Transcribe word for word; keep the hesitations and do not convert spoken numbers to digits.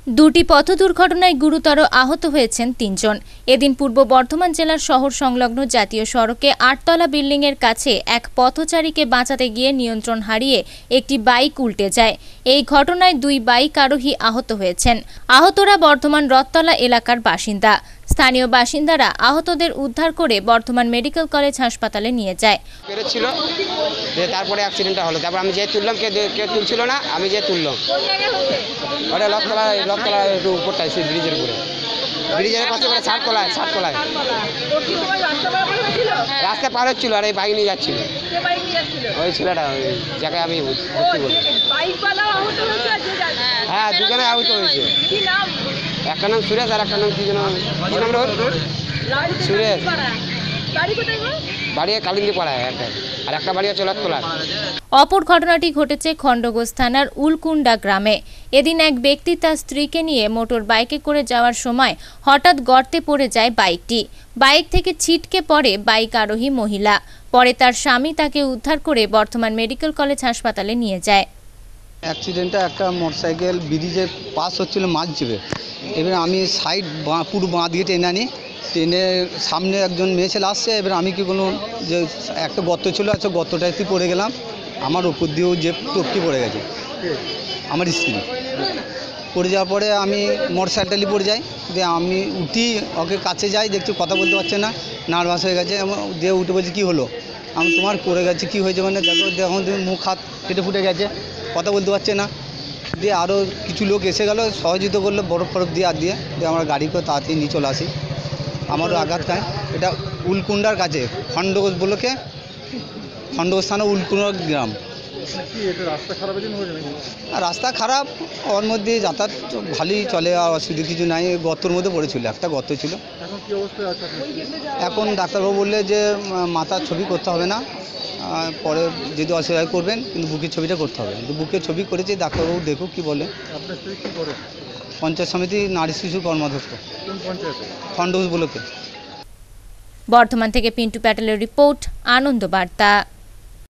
দুটি পথ দুর্ঘটনায় গুরুতর আহত হয়েছেন তিনজন। এদিন পূর্ব বর্ধমান জেলার শহর সংলগ্ন জাতীয় সড়কে আটতলা বিল্ডিং এর কাছে এক পথচারীকে বাঁচাতে গিয়ে নিয়ন্ত্রণ হারিয়ে একটি বাইক উল্টে যায়। এই ঘটনায় দুই বাইক আরোহী আহত হয়েছেন। আহতরা বর্ধমান রথতলা এলাকার বাসিন্দা। স্থানীয় বাসিন্দারা আহতদের উদ্ধার করে বর্ধমান মেডিকেল কলেজ হাসপাতালে নিয়ে যায়। তারপরে অ্যাক্সিডেন্টটা হলো, তারপর আমি যে তুললাম, কে কে তুলছিল না, আমি যে তুললাম। ওটা রথতলা রথতলা একটু উপরটায়, সেই ব্রিজের উপরে, ব্রিজের পাশে করে ষাট তলায় ষাট তলায় রাস্তা পার হচ্ছিল, আর এই বাইক নিয়ে যাচ্ছিল। ওই ছেলেটা, যাকে আমি ভর্তি বলি। হ্যাঁ, দুজনে আহত হয়েছে। একটা নাম সুরেশ আর একটা নাম কি যেন, কি নাম রোড? সুরেশ। বাড়ি কালিন্দি পাড়ায় একটা, আর একটা বাড়ি হচ্ছে রথতলা। অপর ঘটনাটি ঘটেছে খণ্ডঘোষ থানার উলকুন্ডা গ্রামে। এদিন এক ব্যক্তি তার স্ত্রীকে নিয়ে মোটর বাইকে করে যাওয়ার সময় হঠাৎ গর্তে পড়ে যায় বাইকটি। বাইক থেকে ছিটকে পড়ে বাইক আরোহী মহিলা। পরে তার স্বামী তাকে উদ্ধার করে বর্ধমান মেডিকেল কলেজ হাসপাতালে নিয়ে যায়। অ্যাক্সিডেন্টটা একটা মোটরসাইকেল ব্রিজে পাস হচ্ছিল মাছ চেপে, এবার আমি সাইড বাঁ পুরো বাঁ দিয়ে টেনে আনি, ট্রেনে সামনে একজন মেয়ে ছেলে আসছে। এবার আমি কি করলাম, যে একটা গর্ত ছিল, আচ্ছা গর্তটাতে পড়ে গেলাম। আমার উপর দিয়েও যে টপকি পড়ে গেছে, আমার স্ত্রী পড়ে যাওয়ার পরে আমি মোটরসাইকেলটালি পড়ে যাই। দিয়ে আমি উঠি, ওকে কাছে যাই, দেখছি কথা বলতে পারছে না, নার্ভাস হয়ে গেছে। দিয়ে উঠে বলছি কী হলো, আমি তোমার পড়ে গেছে, কী হয়েছে মানে দেখো, দেখুন মুখ হাত কেটে ফুটে গেছে, কথা বলতে পারছে না। দিয়ে আরও কিছু লোক এসে গেল, সহযোগিতা করলো বরফ ফরফ দিয়ে আর দিয়ে দিয়ে আমরা গাড়ি করে তাড়াতাড়ি নিয়ে চলে আসি। আমারও আঘাত খায়। এটা উলকুন্ডার কাছে, খণ্ডঘোষ বলকে, খণ্ডঘোষ থানা উলকুন্ডা গ্রাম। রাস্তা খারাপ, ওর মধ্যে যাতায়াত ভালোই চলে, আর অসুবিধা কিছু নাই। গর্তর মধ্যে পড়েছিল, একটা গর্ত ছিল। এখন ডাক্তারবাবু বললে যে মাথার ছবি করতে হবে না, পরে যদি অসুবিধা করবেন, কিন্তু বুকের ছবিটা করতে হবে। কিন্তু বুকের ছবি করেছি, ডাক্তারবাবু দেখুক কি বলে। পঞ্চায়েত সমিতি নারী শিশু কর্মাধ্যক্ষ, খণ্ডঘোষ বলকে। বর্ধমান থেকে পিন্টু প্যাটেলের রিপোর্ট, আনন্দবার্তা।